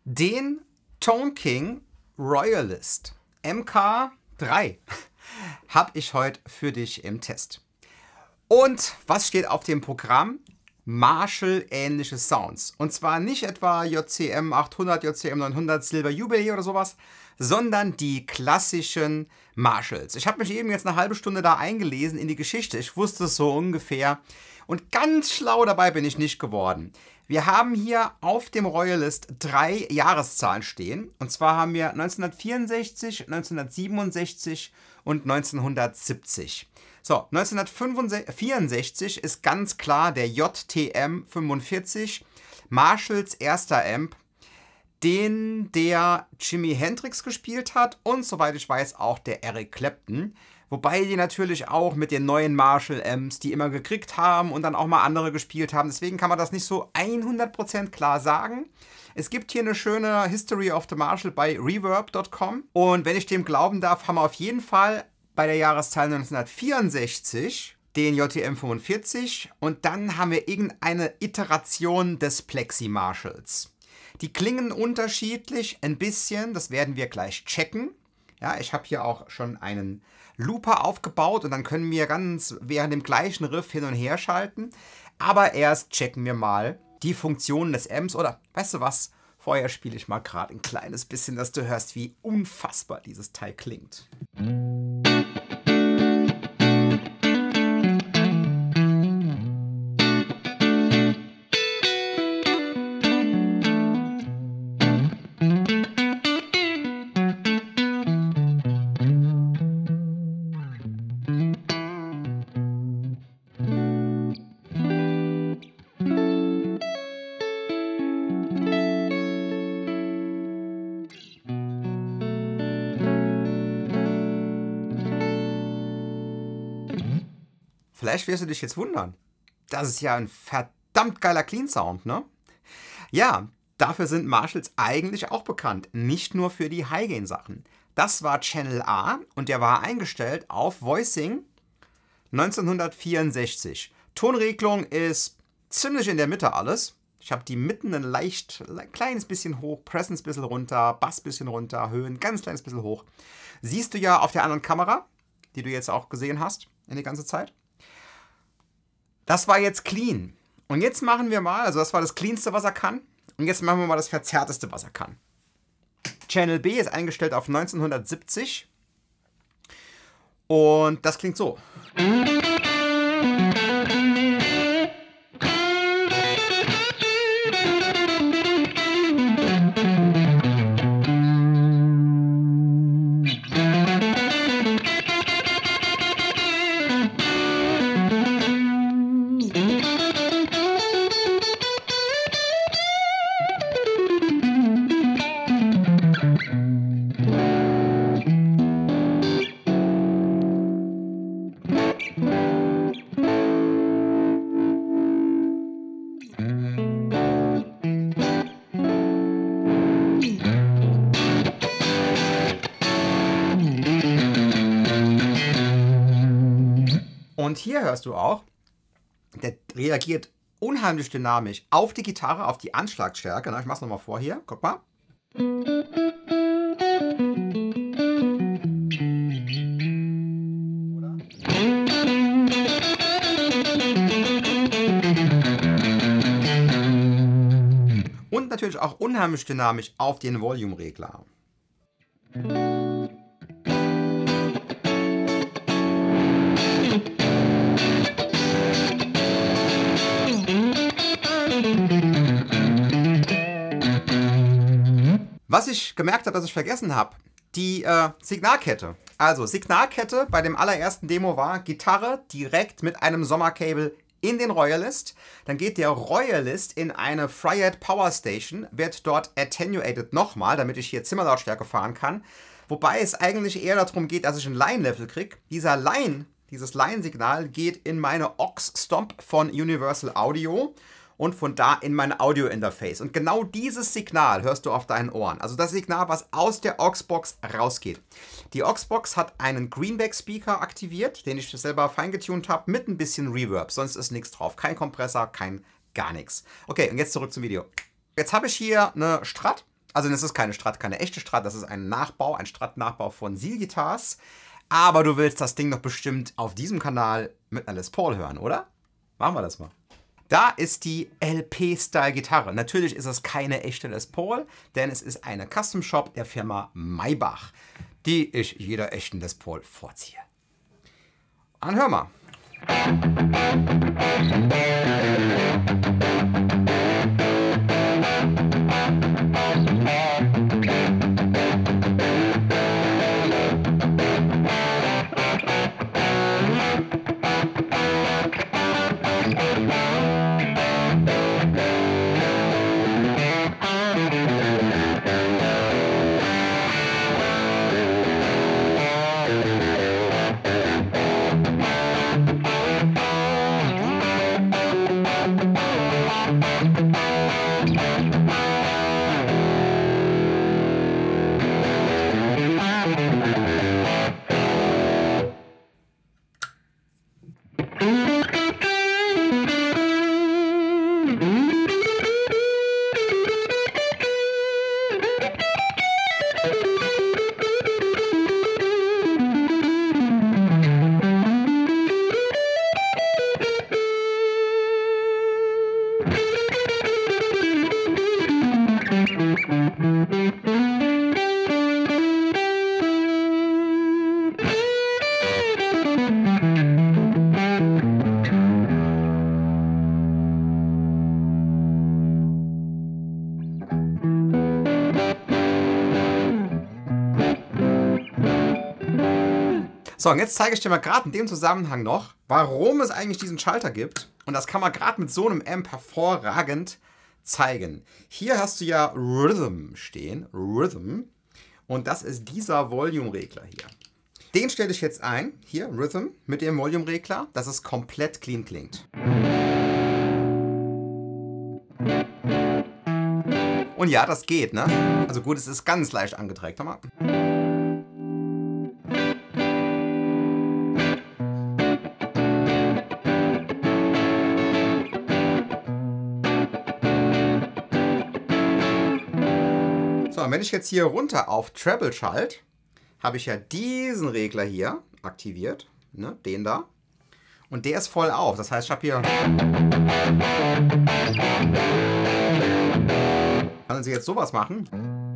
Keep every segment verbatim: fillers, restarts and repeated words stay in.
Den Tone King Royalist M K drei habe ich heute für dich im Test. Und was steht auf dem Programm? Marshall-ähnliche Sounds. Und zwar nicht etwa J C M achthundert, J C M neunhundert, Silver Jubilee oder sowas, sondern die klassischen Marshalls. Ich habe mich eben jetzt eine halbe Stunde da eingelesen in die Geschichte. Ich wusste es so ungefähr. Und ganz schlau dabei bin ich nicht geworden. Wir haben hier auf dem Royalist drei Jahreszahlen stehen. Und zwar haben wir neunzehnhundertvierundsechzig, neunzehnhundertsiebenundsechzig und neunzehnhundertsiebzig. So, neunzehnhundertvierundsechzig ist ganz klar der J T M fünfundvierzig, Marshalls erster Amp, den der Jimi Hendrix gespielt hat und soweit ich weiß auch der Eric Clapton. Wobei die natürlich auch mit den neuen Marshall-Amps, die immer gekriegt haben und dann auch mal andere gespielt haben. Deswegen kann man das nicht so hundert Prozent klar sagen. Es gibt hier eine schöne History of the Marshall bei reverb punkt com. Und wenn ich dem glauben darf, haben wir auf jeden Fall bei der Jahreszahl neunzehnhundertvierundsechzig den J T M fünfundvierzig. Und dann haben wir irgendeine Iteration des Plexi-Marshalls. Die klingen unterschiedlich ein bisschen, das werden wir gleich checken. Ja, ich habe hier auch schon einen Looper aufgebaut und dann können wir ganz während dem gleichen Riff hin und her schalten. Aber erst checken wir mal die Funktionen des Amps oder weißt du was, vorher spiele ich mal gerade ein kleines bisschen, dass du hörst, wie unfassbar dieses Teil klingt. Vielleicht wirst du dich jetzt wundern. Das ist ja ein verdammt geiler Clean-Sound, ne? Ja, dafür sind Marshalls eigentlich auch bekannt. Nicht nur für die High-Gain-Sachen. Das war Channel A und der war eingestellt auf Voicing neunzehnhundertvierundsechzig. Tonregelung ist ziemlich in der Mitte alles. Ich habe die Mitten ein leicht, ein kleines bisschen hoch, Presence ein bisschen runter, Bass ein bisschen runter, Höhen ein ganz kleines bisschen hoch. Siehst du ja auf der anderen Kamera, die du jetzt auch gesehen hast in der ganzen Zeit. Das war jetzt clean. Und jetzt machen wir mal, also das war das cleanste, was er kann. Und jetzt machen wir mal das verzerrteste, was er kann. Channel B ist eingestellt auf neunzehnhundertsiebzig. Und das klingt so. Und hier hörst du auch, der reagiert unheimlich dynamisch auf die Gitarre, auf die Anschlagsstärke. Ich mach's nochmal vor hier, guck mal. Und natürlich auch unheimlich dynamisch auf den Volume-Regler. Was ich gemerkt habe, dass ich vergessen habe, die äh, Signalkette. Also Signalkette bei dem allerersten Demo war Gitarre direkt mit einem Sommercable in den Royalist. Dann geht der Royalist in eine Fryette Power Station, wird dort attenuated nochmal, damit ich hier Zimmerlautstärke fahren kann. Wobei es eigentlich eher darum geht, dass ich ein Line-Level kriege. Dieser Line, dieses Line-Signal geht in meine Aux Stomp von Universal Audio. Und von da in mein Audio-Interface. Und genau dieses Signal hörst du auf deinen Ohren. Also das Signal, was aus der Aux-Box rausgeht. Die Aux-Box hat einen Greenback-Speaker aktiviert, den ich selber feingetuned habe, mit ein bisschen Reverb. Sonst ist nichts drauf. Kein Kompressor, kein gar nichts. Okay, und jetzt zurück zum Video. Jetzt habe ich hier eine Strat, Also das ist keine Strat, keine echte Strat, das ist ein Nachbau, ein Strat-Nachbau von Seal Guitars. Aber du willst das Ding doch bestimmt auf diesem Kanal mit einer Les Paul hören, oder? Machen wir das mal. Da ist die L P-Style-Gitarre. Natürlich ist es keine echte Les Paul, denn es ist eine Custom-Shop der Firma Maybach, die ich jeder echten Les Paul vorziehe. Anhör mal. So, und jetzt zeige ich dir mal gerade in dem Zusammenhang noch, warum es eigentlich diesen Schalter gibt. Und das kann man gerade mit so einem Amp hervorragend zeigen. Hier hast du ja Rhythm stehen, Rhythm. Und das ist dieser Volume-Regler hier. Den stelle ich jetzt ein, hier, Rhythm, mit dem Volume-Regler, dass es komplett clean klingt. Und ja, das geht, ne? Also gut, es ist ganz leicht angeträgt. Hör mal. So, und wenn ich jetzt hier runter auf Treble schalte, habe ich ja diesen Regler hier aktiviert, ne, den da. Und der ist voll auf. Das heißt, ich habe hier... Kann sie jetzt sowas machen?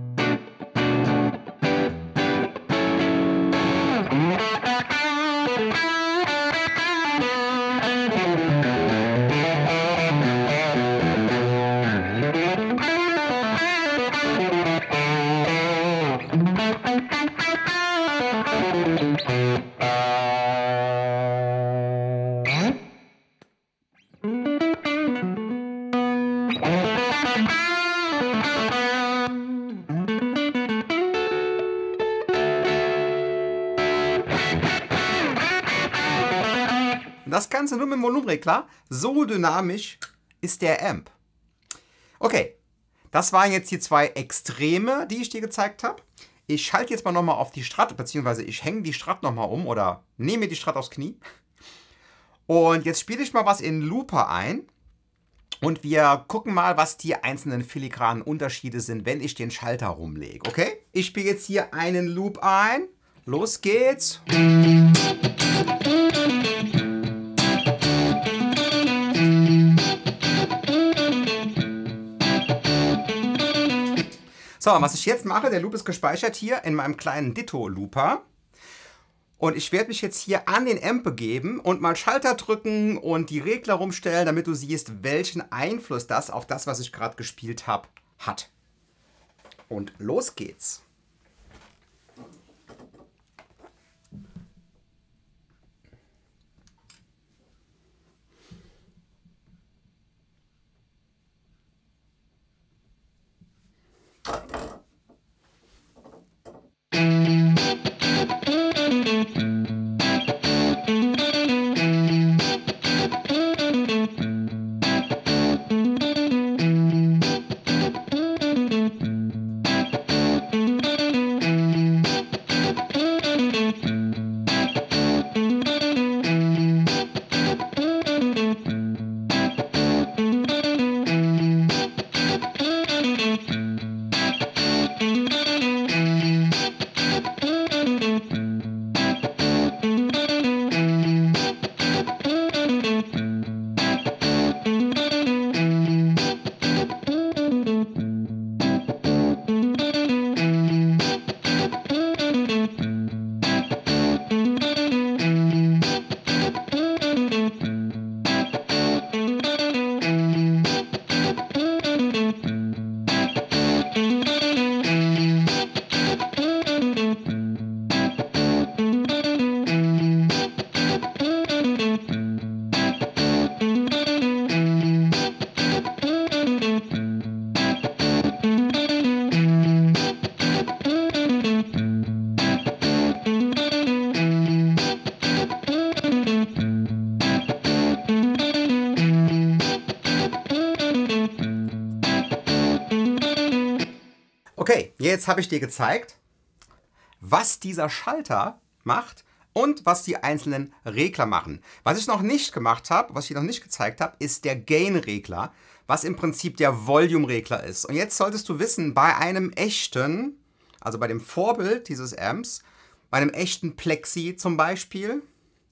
Das Ganze nur mit dem Volumenregler. So dynamisch ist der Amp. Okay, das waren jetzt die zwei Extreme, die ich dir gezeigt habe. Ich schalte jetzt mal nochmal auf die Strat, beziehungsweise ich hänge die Strat nochmal um oder nehme die Strat aufs Knie. Und jetzt spiele ich mal was in Looper ein. Und wir gucken mal, was die einzelnen filigranen Unterschiede sind, wenn ich den Schalter rumlege. Okay? Ich spiele jetzt hier einen Loop ein. Los geht's. So, was ich jetzt mache, der Loop ist gespeichert hier in meinem kleinen Ditto-Looper. Und ich werde mich jetzt hier an den Amp begeben und mal Schalter drücken und die Regler rumstellen, damit du siehst, welchen Einfluss das auf das, was ich gerade gespielt habe, hat. Und los geht's. Okay, jetzt habe ich dir gezeigt, was dieser Schalter macht und was die einzelnen Regler machen. Was ich noch nicht gemacht habe, was ich dir noch nicht gezeigt habe, ist der Gain-Regler, was im Prinzip der Volume-Regler ist. Und jetzt solltest du wissen, bei einem echten, also bei dem Vorbild dieses Amps, bei einem echten Plexi zum Beispiel,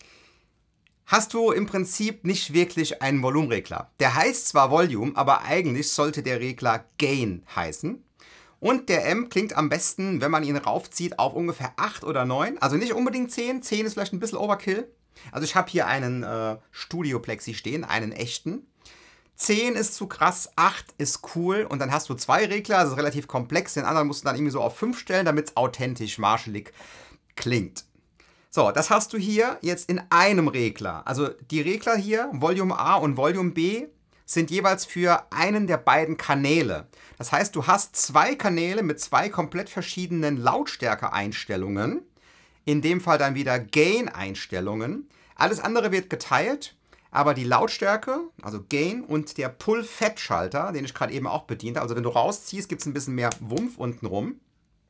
hast du im Prinzip nicht wirklich einen Volumenregler. Der heißt zwar Volume, aber eigentlich sollte der Regler Gain heißen. Und der Amp klingt am besten, wenn man ihn raufzieht, auf ungefähr acht oder neun. Also nicht unbedingt zehn. zehn ist vielleicht ein bisschen Overkill. Also ich habe hier einen äh, Studio Plexi stehen, einen echten. zehn ist zu krass, acht ist cool. Und dann hast du zwei Regler, das ist relativ komplex. Den anderen musst du dann irgendwie so auf fünf stellen, damit es authentisch, marschalig klingt. So, das hast du hier jetzt in einem Regler. Also die Regler hier, Volume A und Volume B, sind jeweils für einen der beiden Kanäle. Das heißt, du hast zwei Kanäle mit zwei komplett verschiedenen Lautstärke-Einstellungen. In dem Fall dann wieder Gain-Einstellungen. Alles andere wird geteilt, aber die Lautstärke, also Gain und der Pull-Fat-Schalter, den ich gerade eben auch bediente, also wenn du rausziehst, gibt es ein bisschen mehr Wumpf unten rum.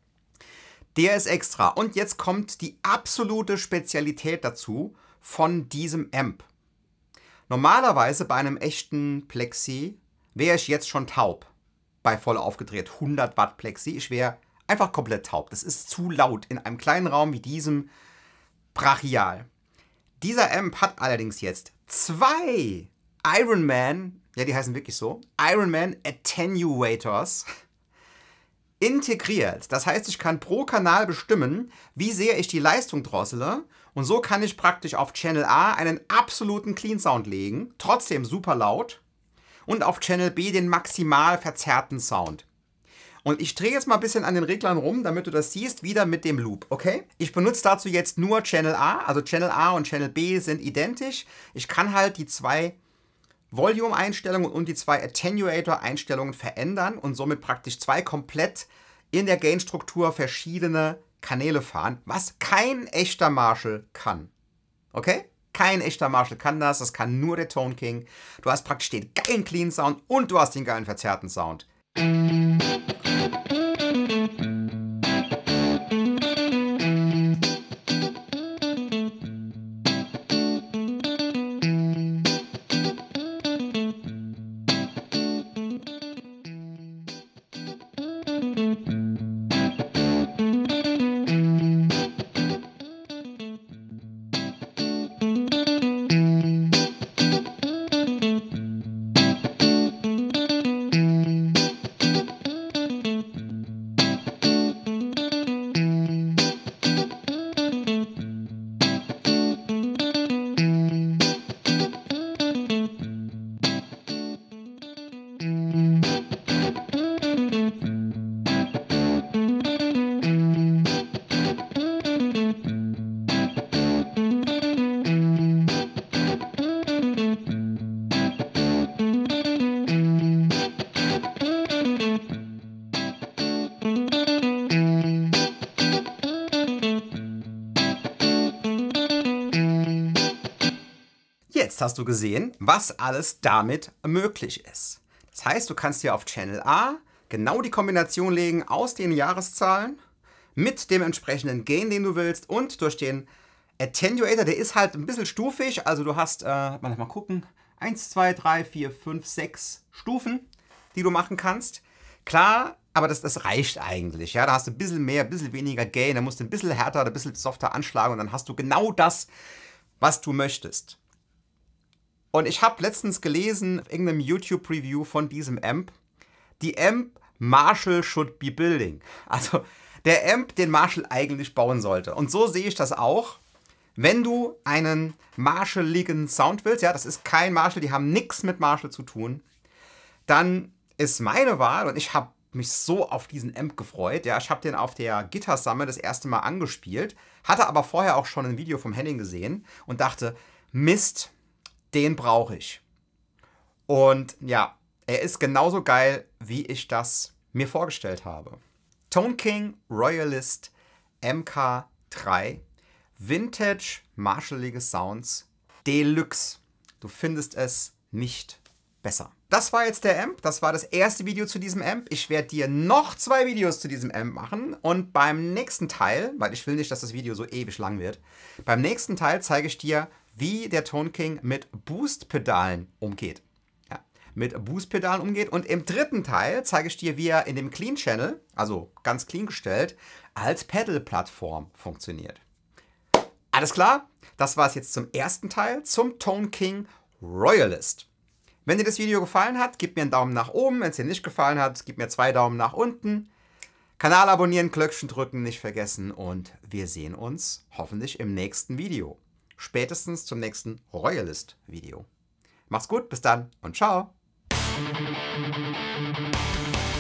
Der ist extra. Und jetzt kommt die absolute Spezialität dazu von diesem Amp. Normalerweise bei einem echten Plexi wäre ich jetzt schon taub. Bei voll aufgedreht hundert Watt Plexi. Ich wäre einfach komplett taub. Das ist zu laut in einem kleinen Raum wie diesem, brachial. Dieser Amp hat allerdings jetzt zwei Ironman, ja, die heißen wirklich so, Ironman Attenuators integriert. Das heißt, ich kann pro Kanal bestimmen, wie sehr ich die Leistung drossele. Und so kann ich praktisch auf Channel A einen absoluten Clean Sound legen, trotzdem super laut. Und auf Channel B den maximal verzerrten Sound. Und ich drehe jetzt mal ein bisschen an den Reglern rum, damit du das siehst, wieder mit dem Loop, okay? Ich benutze dazu jetzt nur Channel A, also Channel A und Channel B sind identisch. Ich kann halt die zwei Volume-Einstellungen und die zwei Attenuator-Einstellungen verändern und somit praktisch zwei komplett in der Gain-Struktur verschiedene Kanäle fahren, was kein echter Marshall kann. Okay? Kein echter Marshall kann das, das kann nur der Tone King. Du hast praktisch den geilen Clean Sound und du hast den geilen verzerrten Sound. Jetzt hast du gesehen, was alles damit möglich ist. Das heißt, du kannst dir auf Channel A genau die Kombination legen aus den Jahreszahlen mit dem entsprechenden Gain, den du willst, und durch den Attenuator, der ist halt ein bisschen stufig, also du hast, äh, mal gucken, eins, zwei, drei, vier, fünf, sechs Stufen, die du machen kannst. Klar, aber das, das reicht eigentlich. Ja? Da hast du ein bisschen mehr, ein bisschen weniger Gain, da musst du ein bisschen härter, ein bisschen softer anschlagen und dann hast du genau das, was du möchtest. Und ich habe letztens gelesen, in irgendeinem YouTube-Review von diesem Amp, die Amp Marshall should be building. Also der Amp, den Marshall eigentlich bauen sollte. Und so sehe ich das auch. Wenn du einen Marshalligen Sound willst, ja, das ist kein Marshall, die haben nichts mit Marshall zu tun, dann ist meine Wahl, und ich habe mich so auf diesen Amp gefreut, ja, ich habe den auf der Guitar Summit das erste Mal angespielt, hatte aber vorher auch schon ein Video vom Henning gesehen und dachte, Mist, den brauche ich. Und ja, er ist genauso geil, wie ich das mir vorgestellt habe. Tone King Royalist M K drei, Vintage Marshallige Sounds Deluxe. Du findest es nicht besser. das war jetzt der Amp. Das war das erste Video zu diesem Amp. Ich werde dir noch zwei Videos zu diesem Amp machen. Und beim nächsten Teil, weil ich will nicht, dass das Video so ewig lang wird, beim nächsten Teil zeige ich dir, wie der Tone King mit Boost-Pedalen umgeht. Ja, mit Boost-Pedalen umgeht. Und im dritten Teil zeige ich dir, wie er in dem Clean Channel, also ganz clean gestellt, als Pedal-Plattform funktioniert. Alles klar? Das war es jetzt zum ersten Teil, zum Tone King Royalist. Wenn dir das Video gefallen hat, gib mir einen Daumen nach oben. Wenn es dir nicht gefallen hat, gib mir zwei Daumen nach unten. Kanal abonnieren, Glöckchen drücken, nicht vergessen. Und wir sehen uns hoffentlich im nächsten Video. Spätestens zum nächsten Royalist-Video. Mach's gut, bis dann und ciao.